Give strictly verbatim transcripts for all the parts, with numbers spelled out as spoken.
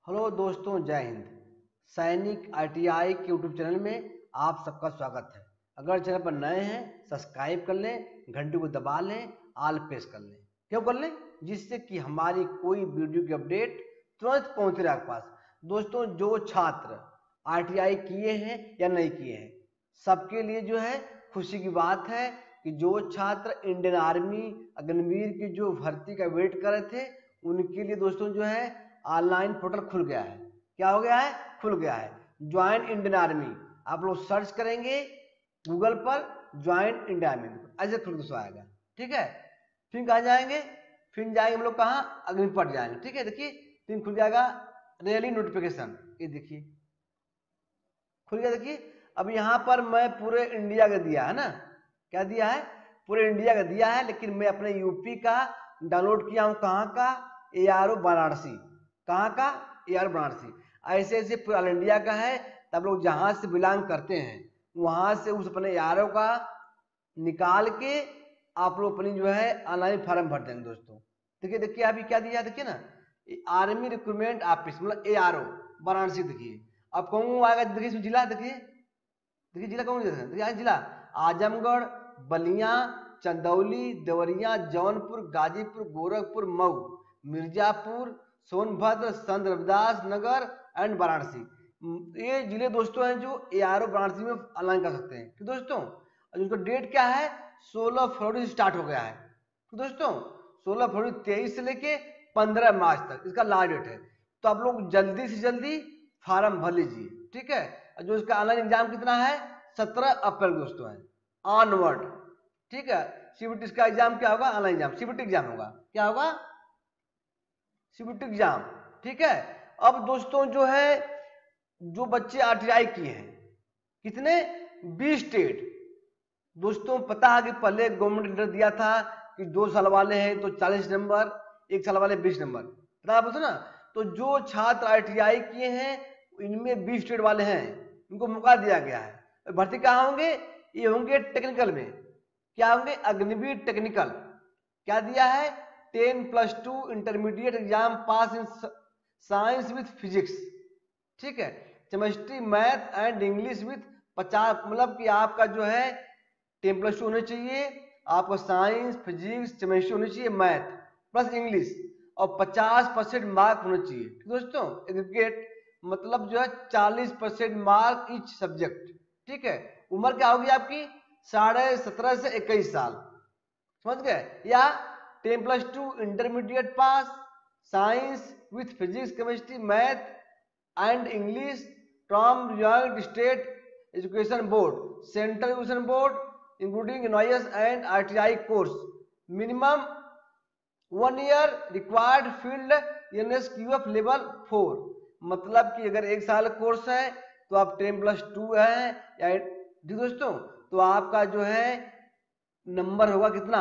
Hello दोस्तों, जय हिंद। सैनिक आईटीआई के यूट्यूब चैनल में आप सबका स्वागत है। अगर चैनल पर नए हैं सब्सक्राइब कर लें, घंटी को दबा लें, ऑल प्रेस कर लें। क्यों कर लें? जिससे कि हमारी कोई वीडियो की अपडेट तुरंत पहुंचे रहे आपके पास। दोस्तों, जो छात्र आईटीआई किए हैं या नहीं किए हैं, सबके लिए जो है खुशी की बात है कि जो छात्र इंडियन आर्मी अग्निवीर की जो भर्ती का वेट कर रहे थे, उनके लिए दोस्तों जो है ऑनलाइन पोर्टल खुल गया है। क्या हो गया है? खुल गया है। ज्वाइन इंडियन आर्मी, आप लोग सर्च करेंगे गूगल पर ज्वाइन इंडियन आर्मी, ऐसे खुल के आएगा। ठीक है, फिर कहाँ जाएंगे? फिर जाएंगे हम लोग कहाँ? अग्निपथ जाएंगे। ठीक है, देखिए फिर खुल जाएगा रैली नोटिफिकेशन। ये देखिए खुल गया। देखिए अब यहाँ पर मैं पूरे इंडिया का दिया है ना, क्या दिया है? पूरे इंडिया का दिया है, लेकिन मैं अपने यूपी का डाउनलोड किया हूँ। कहाँ का? A R O Varanasi. कहाँ का? A R O Varanasi. ऐसे ऐसे पूरा ऑल इंडिया का है। तब लोग जहाँ से बिलोंग करते हैं वहां से उस अपने ए आर ओ का निकाल के आप लोग अपनी जो है ऑनलाइन फॉर्म भर देंगे। दोस्तों देखिए देखिए अभी क्या दिया, देखिए ना, आर्मी रिक्रूटमेंट ऑफिस मतलब ए आर ओ वाराणसी। देखिए अब कौन आएगा? देखिए जिला, देखिए देखिए जिला कौन? देखिए जिला आजमगढ़, बलिया, चंदौली, देवरिया, जौनपुर, गाजीपुर, गोरखपुर, मऊ, मिर्जापुर, सोनभद्र, संत रविदास नगर एंड वाराणसी। ये जिले दोस्तों हैं जो ए आर ओ वाराणसी में ऑनलाइन कर सकते हैं। तो दोस्तों उनका डेट क्या है? सोलह फरवरी से स्टार्ट हो गया है। तो दोस्तों सोलह फरवरी तेईस से लेके पंद्रह मार्च तक इसका लास्ट डेट है। तो आप लोग जल्दी से जल्दी फार्म भर लीजिए। ठीक है, जो इसका ऑनलाइन एग्जाम कितना है? सत्रह अप्रैल दोस्तों है ऑनवर्ड। ठीक है, सीबीटी का एग्जाम क्या होगा? ऑनलाइन एग्जाम सीबीटी एग्जाम होगा। क्या होगा? CBT exam. ठीक है, अब दोस्तों जो है जो बच्चे आरटीआई किए हैं, कितने? बीस स्टेट। दोस्तों पता है कि पहले गवर्नमेंट इंटर दिया था कि दो साल वाले हैं तो चालीस नंबर, एक साल वाले बीस नंबर, पता है ना? तो जो छात्र आईटीआई किए हैं इनमें बीस स्टेट वाले हैं, इनको मौका दिया गया है। भर्ती कहाँ होंगे? ये होंगे टेक्निकल में। क्या होंगे? अग्निवीर टेक्निकल। क्या दिया है? Ten plus two intermediate exam pass in science with physics. ठीक है, chemistry, math and English with पचास, मतलब कि आपका जो है टेन प्लस टू होने चाहिए, आपको साइंस, फिजिक्स, केमिस्ट्री होनी चाहिए, मैथ प्लस इंग्लिश, और पचास परसेंट मार्क होने चाहिए। दोस्तों एग्रीगेट मतलब जो है चालीस परसेंट मार्क ईच सब्जेक्ट। ठीक है, उम्र क्या होगी आपकी? साढ़े सत्रह से इक्कीस साल, समझ गए? या ten plus two intermediate pass, science with physics, chemistry, math and English from United State education board, central education board including noise and RTI course, minimum one year required field NSQF level four. मतलब कि अगर एक साल course है तो आप ten plus to है या दोस्तों तो आपका जो है नंबर होगा कितना?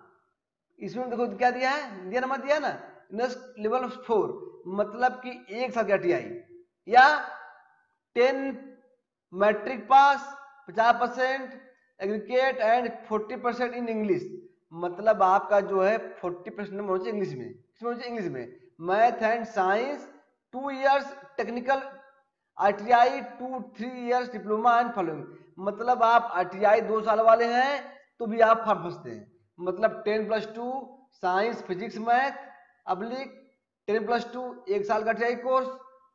इसमें देखो क्या दिया है, दिया नंबर दिया ना, एनएस लेवल फोर, मतलब कि एक साल की आईटीआई, या टेन मैट्रिक पास, पचास percent aggregate and forty percent in English, मतलब आपका जो है फोर्टी परसेंट नंबर होना चाहिए इंग्लिश में। किसमें होना चाहिए? इंग्लिश में। Math and science two years technical ITI two three years diploma and following, मतलब आप आईटीआई दो साल वाले हैं तो भी आप फॉर्म फंसते हैं। मतलब ten plus two science physics math अब्लिक टेन प्लस टू एक साल का आईटीआई कोर्स,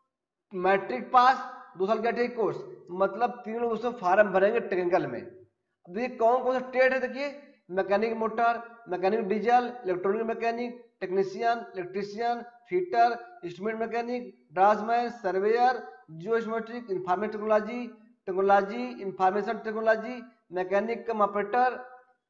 मैट्रिक पास दो साल का आईटीआई कोर्स, मतलब तीन लोग उसमें फॉर्म भरेंगे टेक्निकल में। अब देखिए कौन कौन सा ट्रेड है, देखिए mechanic motor, mechanic diesel, electronic mechanic, technician, electrician, fitter, instrument mechanic, draftsman, surveyor, geometric, information technology, technology information technology, mechanic cum operator,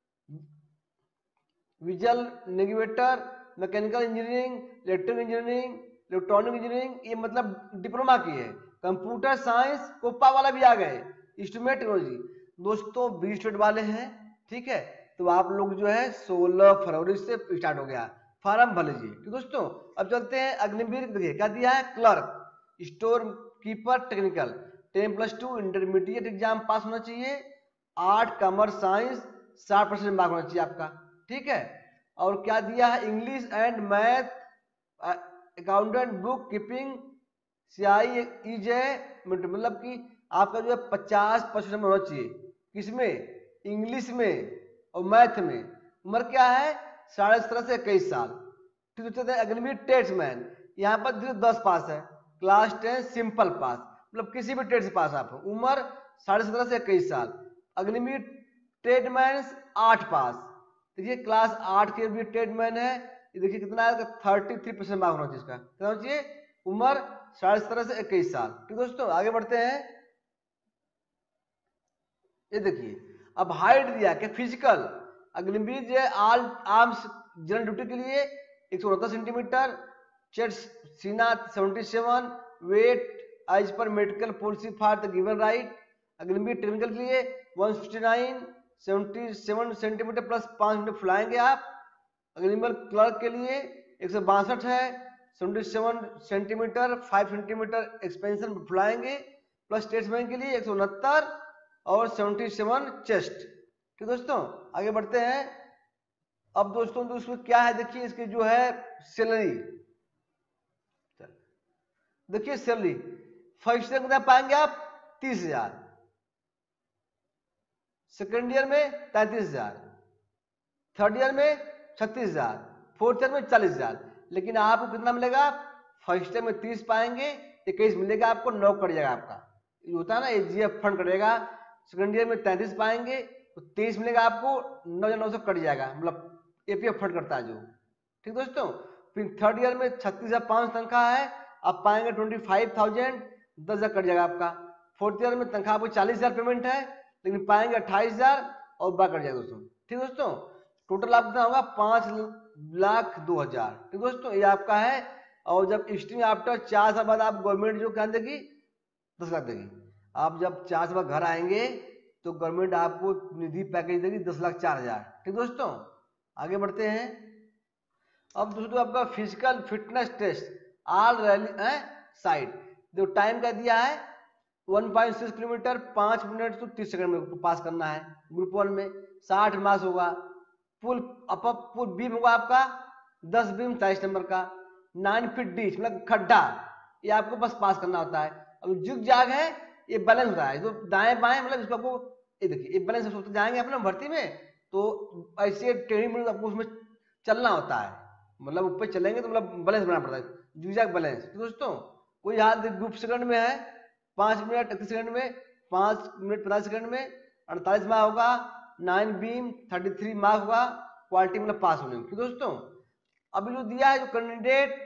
visual navigator, mechanical engineering, electrical engineering, electronic engineering, ये मतलब diploma की है। Computer science Copa वाला भी आ गए, instrument technology. दोस्तों बीस state वाले हैं। ठीक है, तो आप लोग जो है सोलह फरवरी से स्टार्ट हो गया, फॉर्म भर लीजिए। तो दोस्तों अब चलते हैं अग्निवीर। देखिए क्या दिया है? Clerk, store keeper technical, ten plus two intermediate exam pass होना चाहिए, आर्ट कॉमर्स साइंस साठ परसेंट मार्क होना चाहिए आपका। ठीक है, और क्या दिया है? English and math, accountant, book keeping, C I E J मतलब कि आपका जो है पचास परसेंट नंबर होना चाहिए, किसमें, इंग्लिश में और मैथ में। उम्र क्या है, साढ़े सत्रह से इक्कीस साल। ठीक है, अग्निवीर ट्रेड्समैन, यहाँ पर दस पास है, क्लास टेन सिंपल पास, मतलब किसी भी ट्रेड से पास आप हो, उम्र साढ़े सत्रह से इक्कीस साल। अग्निवीर ट्रेडमैन आठ पास, देखिए क्लास आठ के भी ट्रेडमैन है, ये देखिए कितना है, थर्टी थ्री परसेंट मार्क होना चाहिए इसका, कितना होना चाहिए, उम्र साढ़े सत्रह से इक्कीस साल। ठीक दोस्तों, आगे बढ़ते हैं। ये देखिए अब हाइट दिया कि फिजिकल, अग्निवीर जो है आल आर्म्स जनरल ड्यूटी के लिए एक सौ उनहत्तर सेंटीमीटर, चेस्ट सीना सेवेंटी सेवन, वेट एज पर medical policy for the given right. Agniveer technical के लिए one sixty nine, seventy seven centimetre plus पाँच मिनट फुलाएंगे आप। अग्निवीर क्लर्क के लिए एक सौ बासठ है, seventy seven centimetre, five centimetre expansion फुलाएंगे, प्लस स्टेट्समैन के लिए एक सौ उनहत्तर और सेवेंटी सेवन चेस्ट। ठीक दोस्तों, आगे बढ़ते हैं। अब दोस्तों तो उसमें क्या है, देखिए इसकी जो है सैलरी, देखिए सैलरी फर्स्ट ईयर में पाएंगे आप तीस हजार, सेकेंड ईयर में तैंतीस हजार, थर्ड ईयर में छत्तीस हजार, फोर्थ ईयर में चालीस हजार। लेकिन आपको कितना मिलेगा, फर्स्ट ईयर में तीस पाएंगे, इक्कीस मिलेगा आपको, नौ कट जाएगा आपका, ये होता है ना एजीएफ फंड कटेगा। सेकेंड ईयर में तैंतीस पाएंगे तो तेईस मिलेगा आपको, नौ या नौ सौ कट जाएगा, मतलब एपीएफ फंड करता है जो। ठीक दोस्तों, फिर थर्ड ईयर में छत्तीस हजार पाँच तनख्वाह है, आप पाएंगे ट्वेंटी फाइव थाउजेंड, दस हजार कट जाएगा आपका। फोर्थ ईयर में तनख्वाह आपको चालीस हजार पेमेंट है, लेकिन पाएंगे अट्ठाईस हजार और बाकी कट जाएगा दोस्तों। ठीक दोस्तों, टोटल आपका कितना होगा, पाँच लाख दो हजार। ठीक दोस्तों, ये आपका है। और जब स्ट्रिंग आफ्टर चार साल बाद आप गवर्नमेंट जो क्या देगी, दस लाख देगी। आप जब चार साल बाद घर आएंगे तो गवर्नमेंट आपको निधि पैकेज देगी दस लाख चार हजार। ठीक दोस्तों, आगे बढ़ते हैं। अब दोस्तों आपका physical fitness test all rally side, जो टाइम का दिया है वन पॉइंट सिक्स किलोमीटर, पाँच मिनट तो तीस सेकंड में पास करना है। ग्रुप वन में साठ मार्क्स होगा। पुल अप पुल बीम होगा आपका दस बीम चालीस नंबर का, नाइन फीट डीच मतलब खड्डा, ये आपको बस पास करना होता है। अब जिग जाग है ये बैलेंस होता है, जो दाएं बाएं मतलब इसको आपको ये देखिए ये बैलेंस सोचते जाएंगे अपना भर्ती में, तो ऐसे टेढ़ी मेढ़ी आपको उसमें चलना होता है, मतलब ऊपर चलेंगे तो मतलब बैलेंस बनाना पड़ता है, जिग जाग बैलेंस। तो दोस्तों कोई हाल ग्रुप सेकंड में है, पाँच मिनट इकतीस सेकंड में, पाँच मिनट पचास सेकंड में अड़तालीस मार्क होगा, nine beam thirty three mark होगा, क्वालिटी मतलब पास होने में। दोस्तों अभी जो दिया है, जो candidate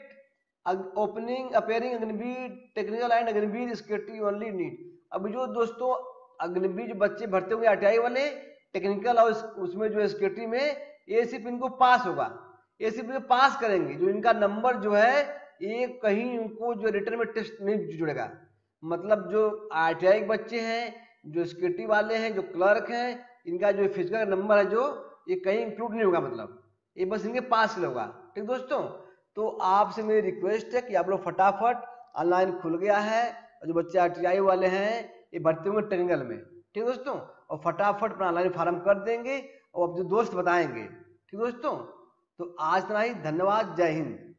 opening appearing Agniveer technical and Agniveer security only need. अभी जो दोस्तों अग्निवीर जो बच्चे भर्ती होंगे आरटीआई वाले टेक्निकल और उसमें जो सिक्योरिटी में, ये सिर्फ इनको पास होगा, ये सिर्फ पास करेंगे, जो इनका नंबर जो है ये कहीं उनको जो रिटर्न में टेस्ट नहीं जुड़ेगा। मतलब जो आरटीआई के बच्चे हैं, जो सिक्योरिटी वाले हैं, जो क्लर्क हैं, इनका जो फिजिकल नंबर है जो ये कहीं इंक्लूड नहीं होगा, मतलब ये बस इनके पास के होगा। ठीक दोस्तों, तो आपसे मेरी रिक्वेस्ट है कि आप लोग फटाफट, ऑनलाइन खुल गया है और जो बच्चे आरटीआई वाले हैं ये भर्ती होंगे टेक्निकल में। ठीक दोस्तों, और फटाफट अपना ऑनलाइन फॉर्म कर देंगे और अपने दोस्त बताएंगे। ठीक दोस्तों, तो आज इतना ही, धन्यवाद, जय हिंद।